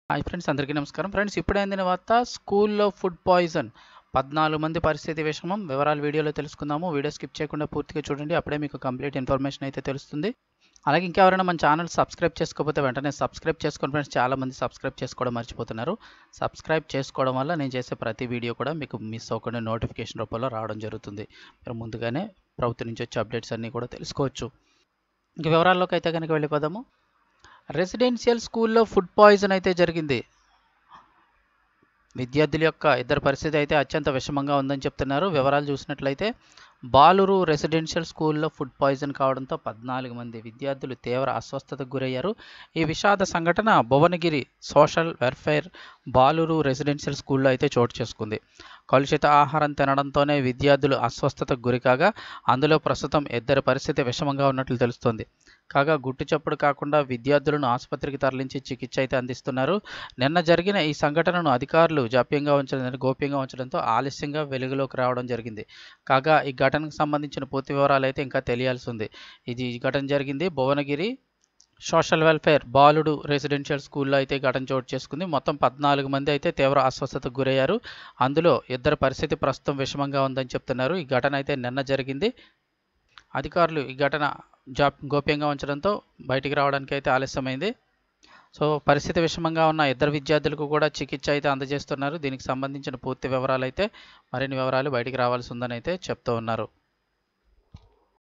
Hi friends, అందరికీ నమస్కారం. Friends, ఇప్పుడైందిన వార్త స్కూల్లో ఫుడ్ పాయిజన్ 14 మంది పరిస్థితి విషమం. వివరాలు వీడియోలో తెలుసుకుందాము. వీడియో స్కిప్ చేయకుండా పూర్తిగా చూడండి, అప్పుడే మీకు కంప్లీట్ ఇన్ఫర్మేషన్ అయితే తెలుస్తుంది. అలాగే ఇంకెవరైనా మన ఛానల్ సబ్స్క్రైబ్ చేసుకోకపోతే వెంటనే సబ్స్క్రైబ్ చేసుకోండి ఫ్రెండ్స్. చాలామంది సబ్స్క్రైబ్ చేసుకోవడం మర్చిపోతున్నారు. సబ్స్క్రైబ్ చేసుకోవడం వల్ల నేను చేసే ప్రతి వీడియో కూడా మీకు మిస్ అవ్వకుండా నోటిఫికేషన్ రూపంలో రావడం జరుగుతుంది. మీరు ముందుగానే ప్రభుత్వం నుంచి వచ్చే అప్డేట్స్ అన్నీ కూడా తెలుసుకోవచ్చు. ఇంక వివరాల్లోకి అయితే కనుక వెళ్ళిపోదాము. రెసిడెన్షియల్ స్కూల్లో ఫుడ్ పాయిజన్ అయితే జరిగింది. విద్యార్థుల యొక్క ఇద్దరి పరిస్థితి అయితే అత్యంత విషమంగా ఉందని చెప్తున్నారు. వివరాలు చూసినట్లయితే బాలురు రెసిడెన్షియల్ స్కూల్లో ఫుడ్ పాయిజన్ కావడంతో 14 మంది విద్యార్థులు తీవ్ర అస్వస్థతకు గురయ్యారు. ఈ విషాద సంఘటన భువనగిరి సోషల్ వెల్ఫేర్ బాలురు రెసిడెన్షియల్ స్కూల్లో అయితే చోటు చేసుకుంది. కలుషిత ఆహారం తినడంతోనే విద్యార్థులు అస్వస్థతకు గురికాగా అందులో ప్రస్తుతం ఇద్దరి పరిస్థితి విషమంగా ఉన్నట్లు తెలుస్తోంది. కాగా గుట్టు చప్పుడు కాకుండా విద్యార్థులను ఆసుపత్రికి తరలించి చికిత్స అయితే అందిస్తున్నారు. నిన్న జరిగిన ఈ సంఘటనను అధికారులు గోప్యంగా ఉంచడంతో ఆలస్యంగా వెలుగులోకి రావడం జరిగింది. కాగా ఈ ఘటనకు సంబంధించిన పూర్తి వివరాలు అయితే ఇంకా తెలియాల్సి ఉంది. ఈ ఘటన జరిగింది భువనగిరి సోషల్ వెల్ఫేర్ బాలుడు రెసిడెన్షియల్ స్కూల్లో అయితే ఘటన చోటు చేసుకుంది. మొత్తం 14 మంది అయితే తీవ్ర అస్వస్థతకు గురయ్యారు. అందులో ఇద్దరి పరిస్థితి ప్రస్తుతం విషమంగా ఉందని చెప్తున్నారు. ఈ ఘటన అయితే నిన్న జరిగింది. అధికారులు ఈ ఘటన గోప్యంగా ఉంచడంతో బయటికి రావడానికి అయితే ఆలస్యమైంది. సో పరిస్థితి విషమంగా ఉన్న ఇద్దరు విద్యార్థులకు కూడా చికిత్స అయితే అందజేస్తున్నారు. దీనికి సంబంధించిన పూర్తి వివరాలు అయితే మరిన్ని వివరాలు బయటికి రావాల్సి ఉందని అయితే చెప్తూ ఉన్నారు.